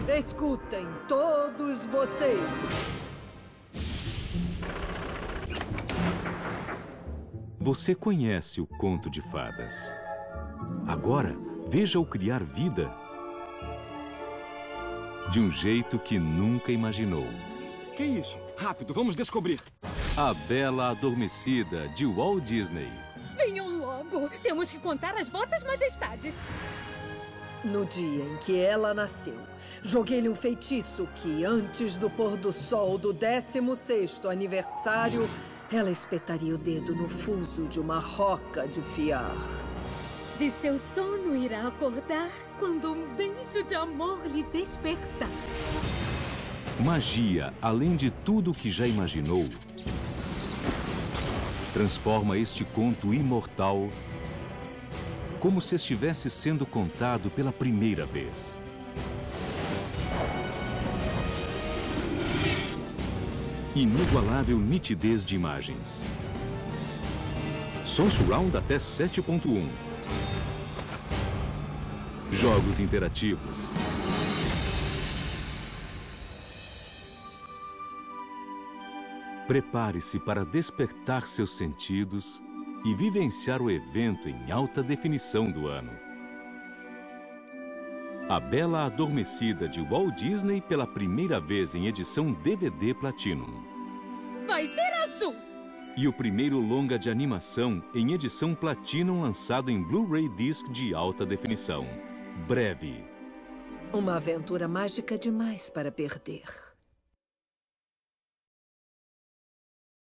Escutem, todos vocês. Você conhece o conto de fadas. Agora, veja-o criar vida de um jeito que nunca imaginou. Que isso? Rápido, vamos descobrir. A Bela Adormecida, de Walt Disney. Venham logo! Temos que contar as vossas majestades. No dia em que ela nasceu, joguei-lhe um feitiço que, antes do pôr do sol do 16º aniversário, ela espetaria o dedo no fuso de uma roca de fiar. De seu sono irá acordar quando um beijo de amor lhe despertar. Magia, além de tudo o que já imaginou, transforma este conto imortal como se estivesse sendo contado pela primeira vez. Inigualável nitidez de imagens. Som surround até 7.1. Jogos interativos. Prepare-se para despertar seus sentidos e vivenciar o evento em alta definição do ano. A Bela Adormecida, de Walt Disney, pela primeira vez em edição DVD Platinum. Vai ser azul! E o primeiro longa de animação em edição Platinum lançado em Blu-ray Disc de alta definição. Breve. Uma aventura mágica demais para perder.